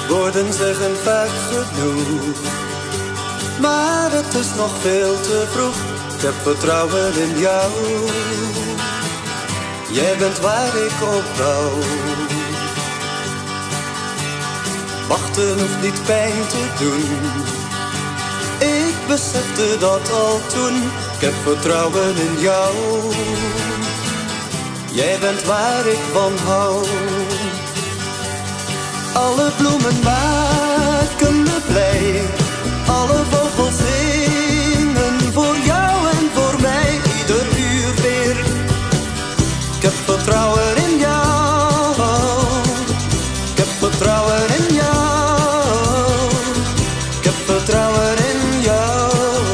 Woorden zeggen vaak genoeg, maar het is nog veel te vroeg. Ik heb vertrouwen in jou. Jij bent waar ik op bouw. Wachten hoeft niet pijn te doen. Ik besefte dat al toen. Ik heb vertrouwen in jou. Jij bent waar ik van hou. Alle bloemen maken me blij. Alle vogels zingen voor jou en voor mij. Ieder uur weer. Ik heb vertrouwen in jou. Ik heb vertrouwen in jou. Ik heb vertrouwen in jou.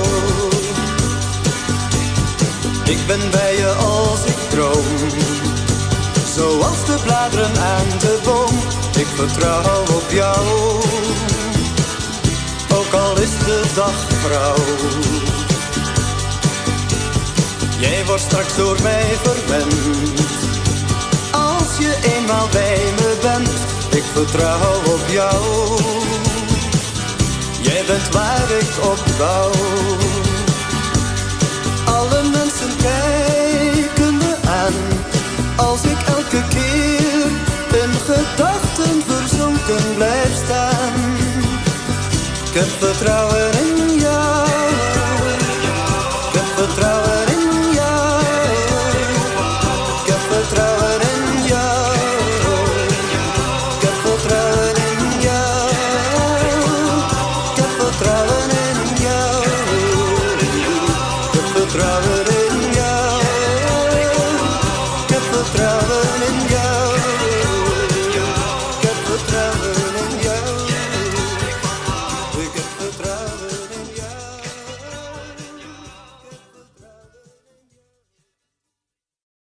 Ik ben bij je als ik droom. Zoals de bladeren aan de boom. Ik vertrouw op jou. Ook al is de dag grauw. Jij wordt straks door mij verwend. Als je eenmaal bij me bent. Ik vertrouw op jou. Jij bent waar ik op bouw. Alle mensen kijken me aan. Als ik elke keer in gedachten verzonken blijf staan. Ik heb vertrouwen in